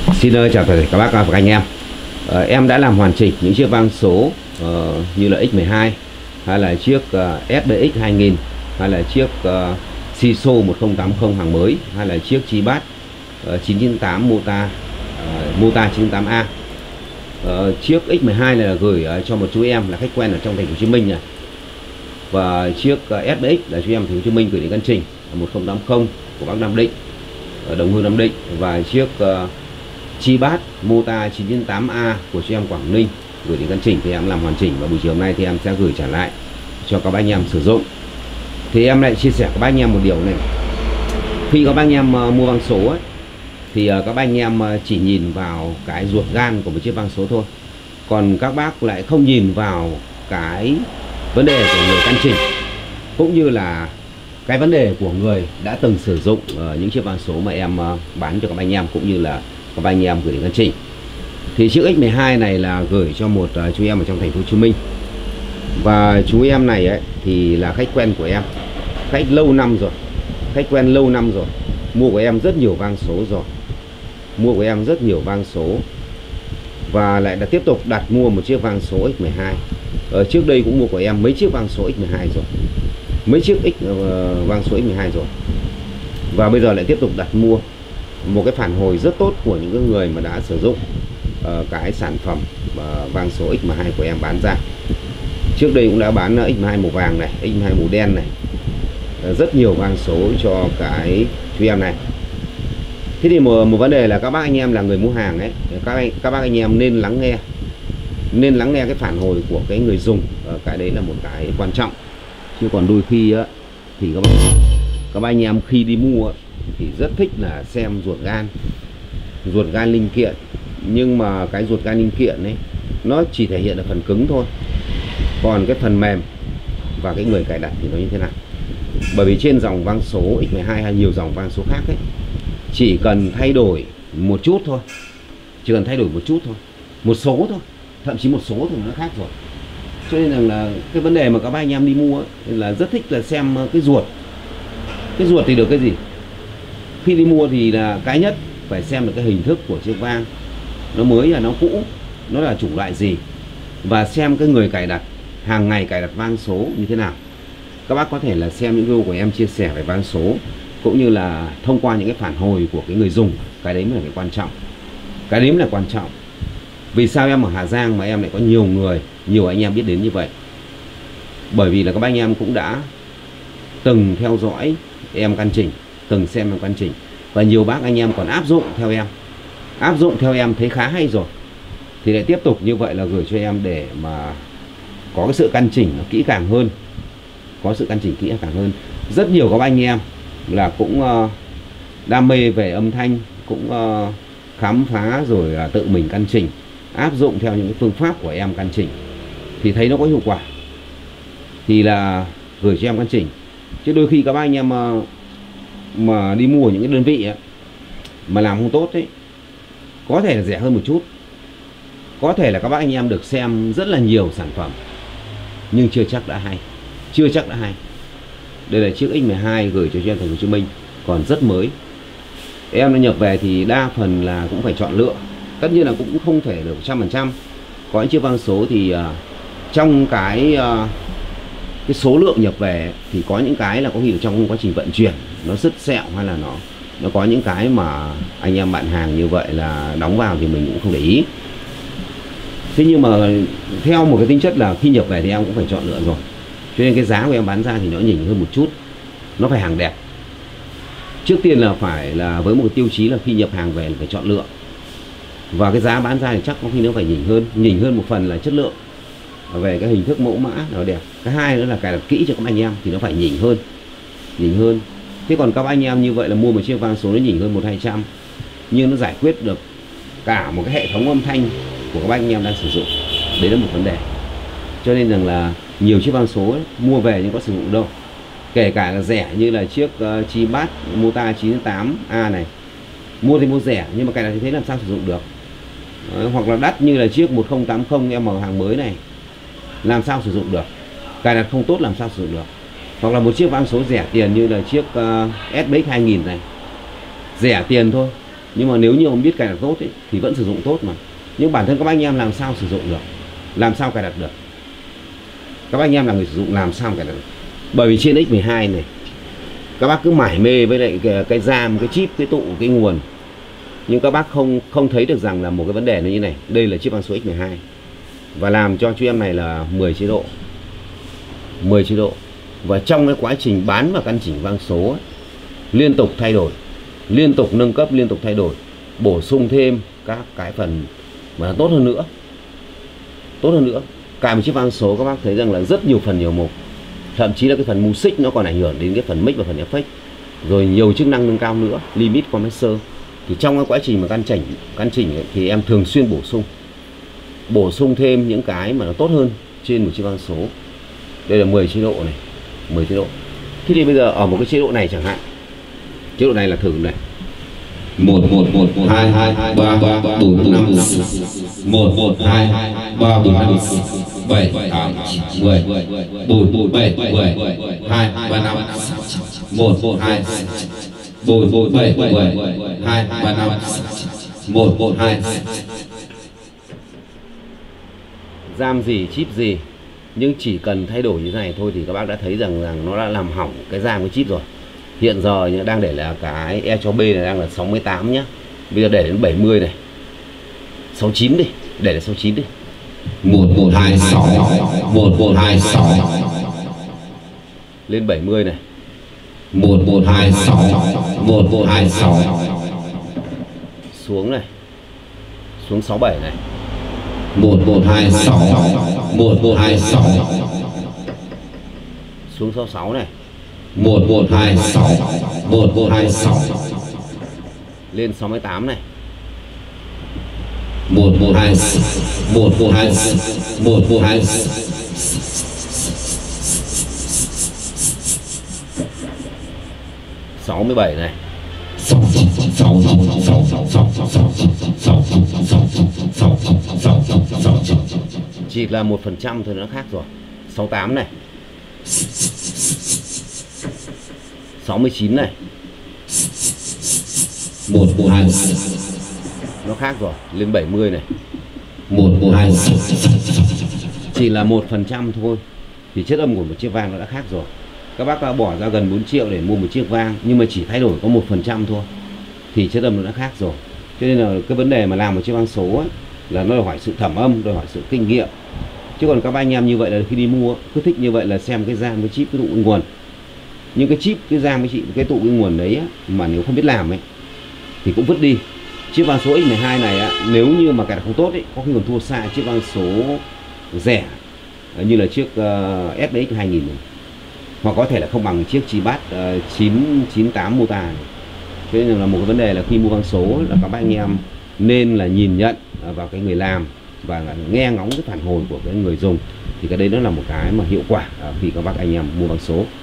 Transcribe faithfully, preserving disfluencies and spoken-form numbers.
Xin uh, chào tất cả các bác và các anh em. uh, Em đã làm hoàn chỉnh những chiếc vang số uh, như là ích mười hai, hay là chiếc uh, ét bê ích hai nghìn, hay là chiếc uh, Siso một không tám không hàng mới, hay là chiếc Chibat uh, chín chín tám Mota uh, Mota chín tám A. uh, Chiếc ích mười hai này là gửi uh, cho một chú em là khách quen ở trong thành phố Hồ Chí Minh này. Và chiếc uh, ét bê ích là chú em thành phố Hồ Chí Minh gửi đến Căn Trình một không tám không của bác Nam Định, ở Đồng Hương Nam Định. Và chiếc uh, Chibat Mota chín chín tám A của chị em Quảng Ninh gửi đến Căn Trình thì em làm hoàn chỉnh, và buổi chiều hôm nay thì em sẽ gửi trả lại cho các bác anh em sử dụng. Thì em lại chia sẻ các bác anh em một điều này: khi các bác anh em uh, mua vang số ấy, thì uh, các bác anh em uh, chỉ nhìn vào cái ruột gan của một chiếc vang số thôi, còn các bác lại không nhìn vào cái vấn đề của người căn chỉnh, cũng như là cái vấn đề của người đã từng sử dụng uh, những chiếc vang số mà em uh, bán cho các anh em, cũng như là các anh em gửi đến Căn Trình. Thì chiếc ích mười hai này là gửi cho một uh, chú em ở trong thành phố Hồ Chí Minh. Và chú em này ấy, thì là khách quen của em, khách lâu năm rồi, khách quen lâu năm rồi, mua của em rất nhiều vang số rồi, mua của em rất nhiều vang số, và lại đã tiếp tục đặt mua một chiếc vang số ích mười hai. Ở trước đây cũng mua của em mấy chiếc vang số ích mười hai rồi, mấy chiếc X uh, vang số ích mười hai rồi, và bây giờ lại tiếp tục đặt mua. Một cái phản hồi rất tốt của những người mà đã sử dụng uh, cái sản phẩm uh, vang số ích mười hai của em bán ra. Trước đây cũng đã bán uh, ích mười hai màu vàng này, ích mười hai màu đen này, uh, rất nhiều vang số cho cái chú em này. Thế thì một, một vấn đề là các bác anh em là người mua hàng ấy, các anh, các bác anh em nên lắng nghe, nên lắng nghe cái phản hồi của cái người dùng. uh, Cái đấy là một cái quan trọng. Chứ còn đôi khi á, thì các bác, các bác anh em khi đi mua thì rất thích là xem ruột gan, ruột gan linh kiện, nhưng mà cái ruột gan linh kiện ấy nó chỉ thể hiện ở phần cứng thôi, còn cái phần mềm và cái người cài đặt thì nó như thế nào. Bởi vì trên dòng vang số ích mười hai hay nhiều dòng vang số khác ấy, chỉ cần thay đổi một chút thôi, chỉ cần thay đổi một chút thôi, một số thôi, thậm chí một số thì nó khác rồi. Cho nên rằng là cái vấn đề mà các bác anh em đi mua ấy, là rất thích là xem cái ruột. Cái ruột thì được cái gì? Khi đi mua thì là cái nhất phải xem được cái hình thức của chiếc vang, nó mới là nó cũ, nó là chủng loại gì, và xem cái người cài đặt hàng ngày cài đặt vang số như thế nào. Các bác có thể là xem những video của em chia sẻ về vang số, cũng như là thông qua những cái phản hồi của cái người dùng. Cái đấy mới là cái quan trọng. Cái đấy mới là quan trọng. Vì sao em ở Hà Giang mà em lại có nhiều người, nhiều anh em biết đến như vậy? Bởi vì là các bác anh em cũng đã từng theo dõi em Căn Trình, từng xem em Căn Trình, và nhiều bác anh em còn áp dụng theo em, áp dụng theo em thấy khá hay rồi, thì lại tiếp tục như vậy là gửi cho em để mà có cái sự căn chỉnh nó kỹ càng hơn, có sự căn chỉnh kỹ càng hơn. Rất nhiều các anh em là cũng uh, đam mê về âm thanh, cũng uh, khám phá rồi là tự mình căn chỉnh, áp dụng theo những cái phương pháp của em căn chỉnh thì thấy nó có hiệu quả, thì là gửi cho em căn chỉnh. Chứ đôi khi các bác anh em mà, mà đi mua những cái đơn vị ấy, mà làm không tốt ấy, có thể là rẻ hơn một chút, có thể là các bác anh em được xem rất là nhiều sản phẩm, nhưng chưa chắc đã hay, chưa chắc đã hay. Đây là chiếc ích mười hai gửi cho em thành phố Hồ Chí Minh, còn rất mới. Em nó nhập về thì đa phần là cũng phải chọn lựa, tất nhiên là cũng không thể được một trăm phần trăm. Có những chiếc vang số thì uh, trong cái uh, cái số lượng nhập về thì có những cái là có khi trong quá trình vận chuyển nó sứt sẹo, hay là nó nó có những cái mà anh em bạn hàng như vậy là đóng vào thì mình cũng không để ý. Thế nhưng mà theo một cái tính chất là khi nhập về thì em cũng phải chọn lựa rồi, cho nên cái giá của em bán ra thì nó nhỉnh hơn một chút, nó phải hàng đẹp. Trước tiên là phải là với một cái tiêu chí là khi nhập hàng về là phải chọn lựa, và cái giá bán ra thì chắc có khi nó phải nhỉnh hơn, nhỉnh hơn một phần là chất lượng về cái hình thức mẫu mã nó đẹp. Cái hai nữa là cài đặt kỹ cho các anh em thì nó phải nhỉnh hơn, nhỉnh hơn. Thế còn các anh em như vậy là mua một chiếc vang số nó nhỉnh hơn một hai trăm, nhưng nó giải quyết được cả một cái hệ thống âm thanh của các anh em đang sử dụng, đấy là một vấn đề. Cho nên rằng là nhiều chiếc vang số ấy, mua về nhưng có sử dụng đâu. Kể cả là rẻ như là chiếc uh, Chibat Mota chín tám A này, mua thì mua rẻ nhưng mà cài đặt thì thế làm sao sử dụng được. Đấy, hoặc là đắt như là chiếc một không tám không em ở hàng mới này, làm sao sử dụng được, cài đặt không tốt làm sao sử dụng được. Hoặc là một chiếc vang số rẻ tiền như là chiếc uh, ét bê ích hai nghìn này, rẻ tiền thôi Nhưng mà nếu như không biết cài đặt tốt ấy, thì vẫn sử dụng tốt mà. Nhưng bản thân các bác anh em làm sao sử dụng được, làm sao cài đặt được? Các bác anh em là người sử dụng làm sao cài đặt được? Bởi vì trên ích mười hai này các bác cứ mải mê với lại cái, cái RAM, cái chip, cái tụ, cái nguồn, nhưng các bác không không thấy được rằng là một cái vấn đề nó như này. Đây là chip van số ích mười hai và làm cho chú em này là mười chế độ, mười chế độ, và trong cái quá trình bán và căn chỉnh van số ấy, liên tục thay đổi, liên tục nâng cấp, liên tục thay đổi, bổ sung thêm các cái phần mà tốt hơn nữa, tốt hơn nữa. Cài một chiếc van số các bác thấy rằng là rất nhiều phần nhiều mục, thậm chí là cái phần music nó còn ảnh hưởng đến cái phần mic và phần effect, rồi nhiều chức năng nâng cao nữa, limit compressor. Thì trong cái quá trình mà căn chỉnh căn chỉnh ấy, thì em thường xuyên bổ sung bổ sung thêm những cái mà nó tốt hơn trên một chiếc van số. Đây là mười chế độ này, mười chế độ. Thế thì bây giờ ở một cái chế độ này chẳng hạn, chế độ này là thử này, một một một hai hai ba ba bốn năm một một hai ba bốn năm bảy tám mười bốn bốn bảy mười hai ba năm một một hai bốn bốn bảy mười hai ba năm một một hai. RAM gì, chip gì, nhưng chỉ cần thay đổi như thế này thôi thì các bác đã thấy rằng rằng nó đã làm hỏng cái RAM cái chip rồi. Hiện giờ đang để là cái E cho B này đang là sáu mươi tám nhá. Bây giờ để đến bảy mươi này, sáu mươi chín đi, để đến sáu mươi chín đi. một một hai sáu một một hai sáu lên bảy mươi này, một một hai sáu một một hai sáu xuống này, xuống sáu mươi bảy này, một một hai sáu một một hai sáu xuống sáu mươi sáu này, một một hai sáu một một hai sáu lên sáu mươi tám này, một một hai một một hai một một hai sáu mươi bảy này, sáu sáu sáu sáu sáu sáu sáu sáu. chỉ là một phần trăm thôi nó khác rồi. sáu mươi tám này, sáu mươi chín này, một một hai nó khác rồi. Lên bảy mươi này, một một hai chỉ là một phần trăm thôi thì chất âm của một chiếc vang nó đã khác rồi. Các bác đã bỏ ra gần bốn triệu để mua một chiếc vang nhưng mà chỉ thay đổi có một phần trăm thôi thì chất âm nó đã khác rồi. Cho nên là cái vấn đề mà làm một chiếc vang số ấy, là nó đòi hỏi sự thẩm âm, đòi hỏi sự kinh nghiệm. Chứ còn các bác anh em như vậy là khi đi mua cứ thích như vậy là xem cái RAM, cái chip, cái tụ cái nguồn. Nhưng cái chip, cái RAM, cái chip, cái tụ cái nguồn đấy á, mà nếu không biết làm ấy thì cũng vứt đi. Chiếc vang số ích mười hai này á, nếu như mà cài đặt không tốt ấy, có khi còn thua xa chiếc vang số rẻ như là chiếc uh, ét bê ích hai nghìn này. Hoặc có thể là không bằng chiếc Chibat uh, chín chín tám Mota này. Cho nên là một cái vấn đề là khi mua vang số là các bác anh em nên là nhìn nhận vào cái người làm và nghe ngóng cái phản hồi của cái người dùng, thì cái đấy nó là một cái mà hiệu quả khi các bác anh em mua vang số.